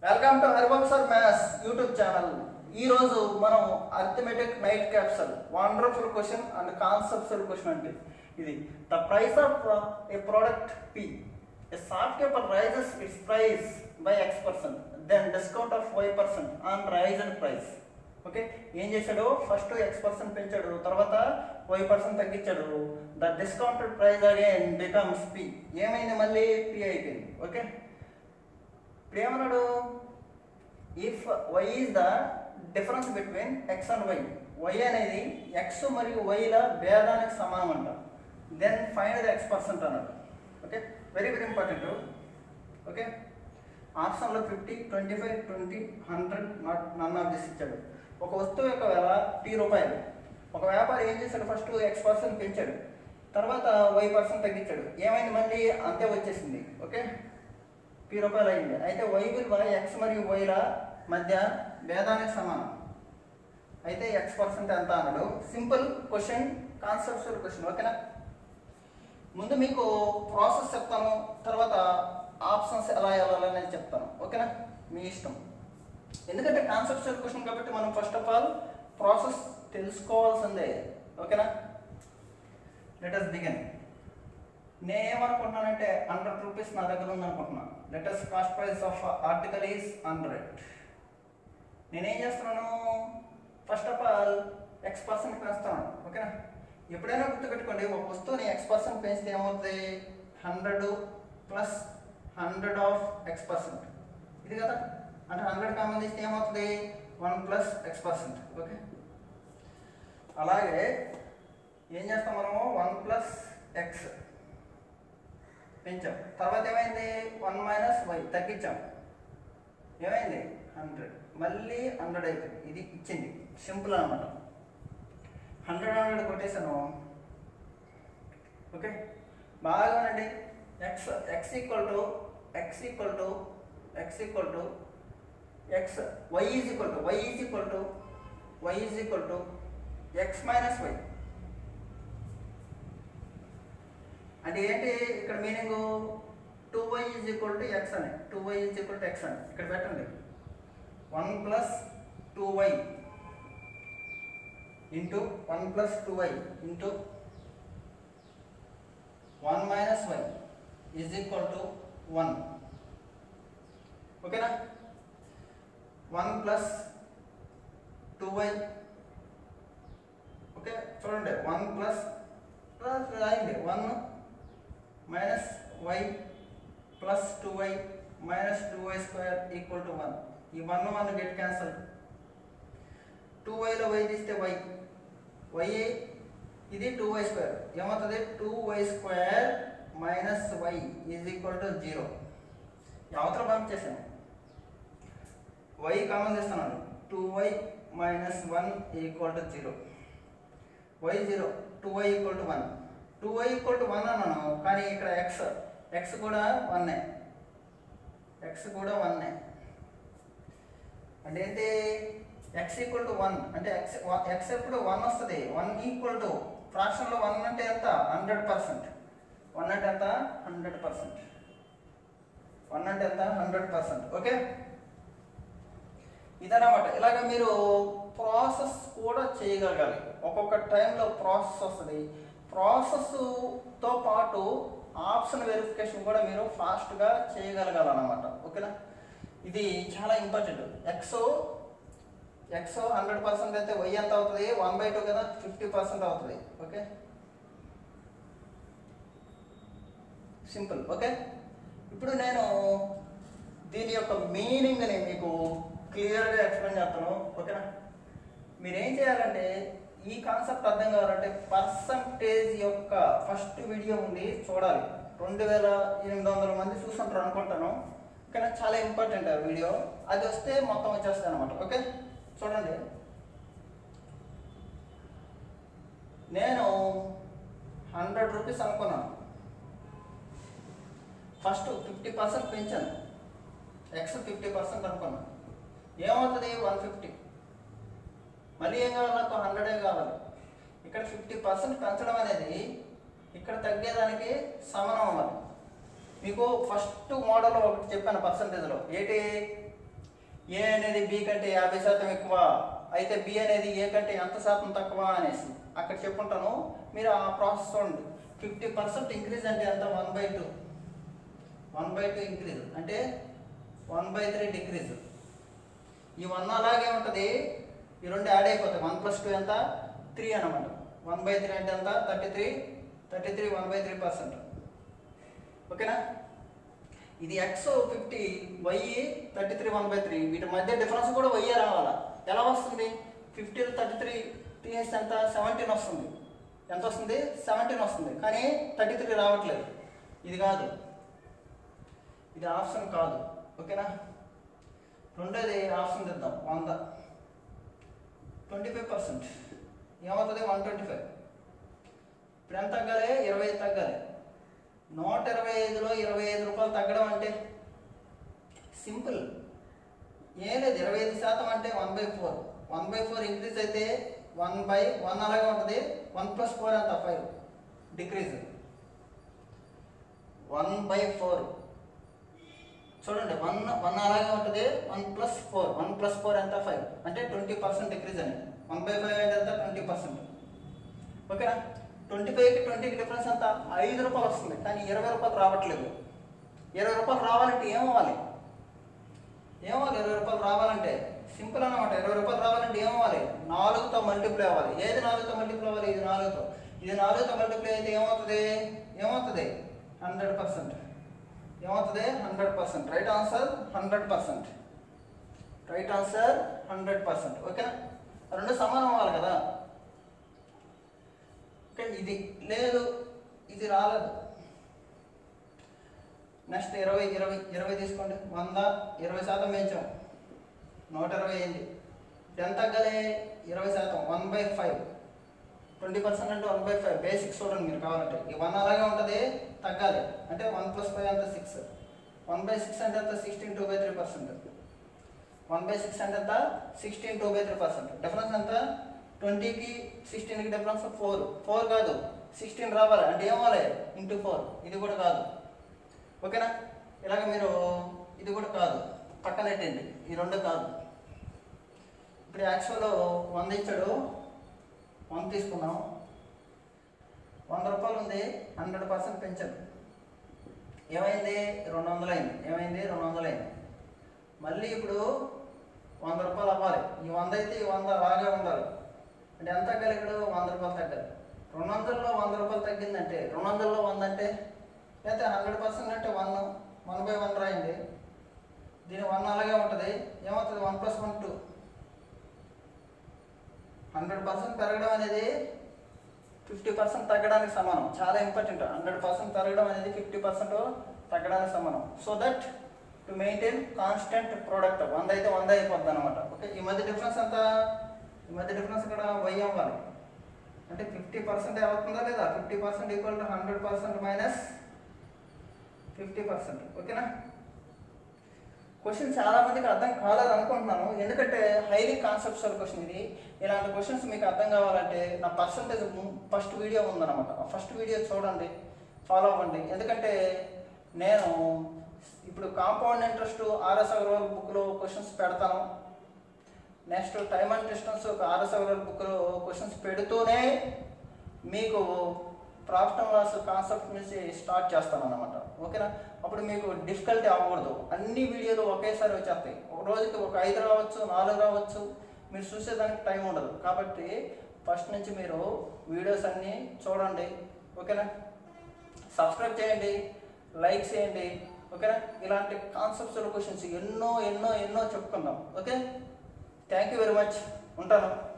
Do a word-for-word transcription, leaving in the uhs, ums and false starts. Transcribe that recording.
Welcome to హరివంశర్ maths YouTube channel. ఈ రోజు మనం arithmetic night capsule wonderful question and conceptual question అంటే ఇది the price of a product P a shopkeeper raises its price by X percent then discount of Y percent on raise and price. Okay, ఏం చేశాడు? First X percent పెంచాడు, తర్వాత Y percent తగ్గించాడు. The discounted price again becomes P. ఏమైంది? మళ్ళీ P అయిపోయింది. Okay, ఇప్పుడు ఏమన్నాడు? If Y is the difference between X and Y, Y అనేది ఎక్స్ మరియు వైల భేదానికి సమానం అంట. Then find the X percent అన్నాడు. Okay, very very important. Okay, ఆప్షన్లో fifty, twenty five, twenty, hundred, not none of this ఇచ్చాడు. ఒక వస్తువు యొక్క వెల టీ రూపాయలు. ఒక వ్యాపారి ఏం చేశాడు? ఫస్ట్ ఎక్స్ పర్సెంట్ పెంచాడు, తర్వాత వై పర్సెంట్ తగ్గించాడు. ఏమైంది? మళ్ళీ అంతే వచ్చేసింది. ఓకే, పీ రూపాయలు అయింది. అయితే వై విలువ ఎక్స్ మరియు వైల మధ్య భేదానికి సమానం. అయితే ఎక్స్ పర్సెంట్ ఎంత అన్నాడు. Simple question, conceptual question. ఓకేనా? ముందు మీకు ప్రాసెస్ చెప్తాను, తర్వాత ఆప్షన్స్ ఎలా వెళ్ళాలనేది చెప్తాను. ఓకేనా? మీ ఇష్టం. ఎందుకంటే కాన్సెప్చువల్ క్వశ్చన్ కాబట్టి మనం ఫస్ట్ ఆఫ్ ఆల్ ప్రాసెస్ తెలుసుకోవాల్సిందే. ఓకేనా? Let us begin. నేనేమనుకుంటున్నానంటే హండ్రెడ్ రూపీస్ నా దగ్గర ఉందనుకుంటున్నాను. Latest cost price of article is hundred. నేనేం చేస్తున్నాను? First of all X percent పెంచుతున్నాను. ఓకేనా? ఎప్పుడైనా గుర్తుపెట్టుకోండి, ఒక వస్తువుని ఎక్స్ పర్సెంట్ పెంచితే ఏమవుతుంది? Hundred plus hundred of X percent, ఇది కదా. అంటే హండ్రెడ్ కామన్ తీస్తే ఏమవుతుంది? One plus X percent. Okay, అలాగే ఏం చేస్తాం మనము? వన్ ప్లస్ ఎక్స్ పెంచాం, తర్వాత ఏమైంది? వన్ మైనస్ వై తగ్గించాం, ఏమైంది? హండ్రెడ్. మళ్ళీ హండ్రెడ్ అయిపోయింది. ఇది ఇచ్చింది. సింపుల్ అనమాట. హండ్రెడ్ హండ్రెడ్ కొట్టేసాను. ఓకే, బాగానండి. X X equal to X equal to X equal to X Y is equal to Y is equal to Y is equal to X minus Y. అంటే ఏంటి ఇక్కడ meaning? Two Y is equal to X అని, two Y is equal to X అని ఇక్కడ పెట్టండి. One plus two Y into one plus two Y into one minus Y is equal to one. ఓకేనా? One plus two Y. Okay, చూడండి, one plus plus అయింది one minus Y plus two Y minus two Y square equal to one. ఈ one one get cancel. Two వైలో Y తీస్తే Y Y ఇది two Y square ఏమవుతుంది? Two Y square minus Y is equal to zero. అవతల పంపించేసాను. Y common చేస్తున్నాను. Two Y minus one equal to zero. Y zero, two Y equal to one. Two Y equal to one అన్నాను, కానీ ఇక్కడ X X కూడా వన్నే, X కూడా వన్నే. అంటే ఏంటి? ఎక్స్ ఈక్వల్ టు వన్ అంటే ఎక్స్ ఎక్స్ ఎప్పుడు వన్ వస్తుంది. వన్ ఈక్వల్ టు ఫ్రాక్షన్లో వన్ అంటే ఎంత? Hundred percent. వన్ అంటే ఎంత? Hundred percent. వన్ అంటే ఎంత? Hundred percent. ఓకే, ఇదన్నమాట. ఇలాగ మీరు ప్రాసెస్ కూడా చేయగలగాలి. ఒక్కొక్క టైంలో ప్రాసెస్ వస్తుంది. ప్రాసెస్తో పాటు ఆప్షన్ వెరిఫికేషన్ కూడా మీరు ఫాస్ట్గా చేయగలగాలన్నమాట. ఓకేనా? ఇది చాలా important. X X hundred percent అయితే వై ఎంత అవుతుంది? వన్ బై టూ కదా, ఫిఫ్టీ పర్సెంట్ అవుతుంది. Okay, simple. ఓకే, ఇప్పుడు నేను దీని యొక్క మీనింగ్ని మీకు క్లియర్గా ఎక్స్ప్లెయిన్ చేస్తాను. ఓకేనా? మీరేం చేయాలంటే ఈ కాన్సెప్ట్ అర్థం కావాలంటే పర్సంటేజ్ యొక్క ఫస్ట్ వీడియో ఉంది, చూడాలి. రెండు వేల ఎనిమిది వందల మంది చూస్తుంటారు అనుకుంటాను. ఓకేనా? చాలా ఇంపార్టెంట్ ఆ వీడియో. అది వస్తే మొత్తం వచ్చేస్తాయి అనమాట. ఓకే, చూడండి. నేను హండ్రెడ్ రూపీస్ అనుకున్నాను. ఫస్ట్ ఫిఫ్టీ పర్సెంట్ పెంచాను. ఎక్స్ ఫిఫ్టీ పర్సెంట్ అనుకున్నాను. ఏమవుతుంది? One fifty. మళ్ళీ ఏం కావాలి? నాకు హండ్రెడే కావాలి. ఇక్కడ ఫిఫ్టీ పర్సెంట్ పెంచడం అనేది ఇక్కడ తగ్గేదానికి సమానం అవ్వాలి. మీకు ఫస్ట్ మోడల్ ఒకటి చెప్పాను పర్సంటేజ్లో. ఏంటి? ఏ అనేది బి కంటే యాభై శాతం ఎక్కువ, అయితే బి అనేది ఏ కంటే ఎంత శాతం తక్కువ అనేసి అక్కడ చెప్పుంటాను. మీరు ఆ ప్రాసెస్ చూడండి. ఫిఫ్టీ పర్సెంట్ ఇంక్రీజ్ అంటే ఎంత? One by two one by two increase అంటే వన్ బై త్రీ డిక్రీజ్. ఈ వన్ అలాగే ఉంటుంది, ఈ రెండు యాడ్ అయిపోతాయి. వన్ ప్లస్ టూ ఎంత? త్రీ అనమాట. వన్ బై త్రీ అంటే ఎంత? Thirty three thirty three one by three percent. ఓకేనా? ఇది X fifty, Y thirty three one by three. వీటి మధ్య డిఫరెన్స్ కూడా వై రావాలా. ఎలా వస్తుంది? ఫిఫ్టీ థర్టీ త్రీ తీసేస్తే ఎంత? సెవెంటీన్ వస్తుంది. ఎంత వస్తుంది? సెవెంటీన్ వస్తుంది. కానీ థర్టీ త్రీ రావట్లేదు. ఇది కాదు, ఇది ఆప్షన్ కాదు. ఓకేనా? రెండోది ఆప్షన్ తెద్దాం. వంద ట్వంటీ ఫైవ్ పర్సెంట్ ఏమవుతుంది? One twenty five. ఇప్పుడు ఎంత తగ్గాలి? ఇరవై ఐదు తగ్గాలి. నూట ఇరవై ఐదులో ఇరవై ఐదు రూపాయలు తగ్గడం అంటే సింపుల్, ఏం లేదు. ఇరవై ఐదు శాతం అంటే one by four one by four increase అయితే వన్ బై వన్ అలాగే ఉంటుంది. వన్ ప్లస్ ఫోర్ ఎంత? Five decrease. One by four చూడండి, వన్ వన్ అలాగే ఉంటుంది. One plus four one plus four ఎంత? ఫైవ్ అంటే ట్వంటీ పర్సెంట్ డిక్రీజ్ అని. వన్ బై ఫైవ్ అంటే ఎంత? Twenty percent. ఓకేనా? ట్వంటీ ఫైవ్కి ట్వంటీకి డిఫరెన్స్ ఎంత? ఐదు రూపాయలు వస్తుంది. కానీ ఇరవై రూపాయలు రావట్లేదు. ఇరవై రూపాయలు రావాలంటే ఏమవ్వాలి? ఏమవ్వాలి? ఇరవై రూపాయలు రావాలంటే సింపుల్ అన్నమాట. ఇరవై రూపాయలు రావాలంటే ఏమవ్వాలి? నాలుగుతో మల్టిప్లై అవ్వాలి. ఏది నాలుగుతో మల్టిప్లై అవ్వాలి? ఇది నాలుగుతో. ఇది నాలుగుతో మల్టిప్లై అయితే ఏమవుతుంది? ఏమవుతుంది? Hundred percent. ఏమవుతుంది? Hundred percent. Right answer hundred percent. Right answer hundred percent. ఓకేనా? రెండు సమానం అవ్వాలి కదా. ఓకే, ఇది లేదు, ఇది రాలేదు. నెక్స్ట్ ఇరవై ఇరవై ఇరవై తీసుకోండి. వంద ఇరవై శాతం పెంచాం, నూట ఇరవై అయింది. ఎంత తగ్గాలి? ఇరవై శాతం. One by five twenty percent అంటే వన్ బై ఫైవ్. బేసిక్స్ చూడండి మీరు కావాలంటే. ఈ వన్ అలాగే ఉంటుంది, తగ్గాలి. అంటే వన్ ప్లస్ ఫైవ్ అంత సిక్స్. వన్ బై సిక్స్ అంటే ఎంత? Sixteen two by three percent. One by six అంటే ఎంత? Sixteen two by three percent. Difference ఎంత? ట్వంటీకి సిక్స్టీన్కి డిఫరెన్స్ ఫోర్. ఫోర్ కాదు, సిక్స్టీన్ రావాలి. అంటే ఏమవ్వాలి? Into four. ఇది కూడా కాదు. ఓకేనా? ఇలాగ మీరు ఇది కూడా కాదు, పక్కనెట్టండి. ఈ రెండు కాదు. ఇప్పుడు యాక్చువల్ వంద ఇచ్చాడు, వంద తీసుకున్నాం. వంద రూపాయలు ఉంది, హండ్రెడ్ పర్సెంట్ పెంచాడు. ఏమైంది? రెండు వందలు అయింది. ఏమైంది? రెండు వందలు అయింది. మళ్ళీ ఇప్పుడు వంద రూపాయలు అవ్వాలి. ఈ వంద అయితే ఈ వంద అలాగే ఉండాలి. అంటే ఎంత తగ్గాలి? ఇక్కడ వంద రూపాయలు తగ్గాలి. రెండు వందల్లో వంద రూపాయలు తగ్గిందంటే రెండు వందల్లో వంద అంటే అయితే హండ్రెడ్ పర్సెంట్ అంటే వన్ వన్ బై వన్ రాయండి. దీని వన్ అలాగే ఉంటుంది. ఏమవుతుంది? One plus one two. Hundred percent పెరగడం అనేది ఫిఫ్టీ పర్సెంట్ తగ్గడానికి సమానం. చాలా ఇంపార్టెంట్. హండ్రెడ్ పర్సెంట్ పెరగడం అనేది ఫిఫ్టీ పర్సెంట్ తగ్గడానికి సమానం. So that to maintain constant product. వంద అయితే వంద అయిపోద్ది అనమాట. ఓకే, ఈ మధ్య డిఫరెన్స్ ఎంత? ఈ మధ్య డిఫరెన్స్ ఇక్కడ వై అవ్వాలి. అంటే ఫిఫ్టీ పర్సెంట్ అవుతుందా లేదా? Fifty percent equal to hundred percent minus fifty percent. ఓకేనా? క్వశ్చన్ చాలా మందికి అర్థం కాలేదు అనుకుంటున్నాను, ఎందుకంటే హైలీ కాన్సెప్చువల్ క్వశ్చన్ ఇది. ఇలాంటి క్వశ్చన్స్ మీకు అర్థం కావాలంటే నా పర్సంటేజ్ ఫస్ట్ వీడియో ఉందన్నమాట. ఆ ఫస్ట్ వీడియో చూడండి, ఫాలో అవ్వండి. ఎందుకంటే నేను ఇప్పుడు కాంపౌండ్ ఇంట్రెస్ట్ ఆర్ఎస్ అగర్వాల్ బుక్లో క్వశ్చన్స్ పెడతాను. నెక్స్ట్ టైమ్ అండ్ డిస్టెన్స్ ఒక ఆర్ఎస్ అగర్వాల్ బుక్లో క్వశ్చన్స్ పెడుతూనే మీకు ప్రాఫిట్ అండ్ లాస్ కాన్సెప్ట్ నుంచి స్టార్ట్ చేస్తాను అన్నమాట. ఓకేనా? అప్పుడు మీకు డిఫికల్టీ అవ్వకూడదు. అన్ని వీడియోలు ఒకేసారి వచ్చేస్తాయి. ఒక రోజుకి ఒక ఐదు రావచ్చు, నాలుగు రావచ్చు. మీరు చూసేదానికి టైం ఉండదు. కాబట్టి ఫస్ట్ నుంచి మీరు వీడియోస్ అన్నీ చూడండి. ఓకేనా? సబ్స్క్రైబ్ చేయండి, లైక్ చేయండి. ఓకేనా? ఇలాంటి కాన్సెప్ట్స్ క్వశ్చన్స్ ఎన్నో ఎన్నో ఎన్నో చెప్పుకుందాం. Okay, thank you very much. ఉంటాను.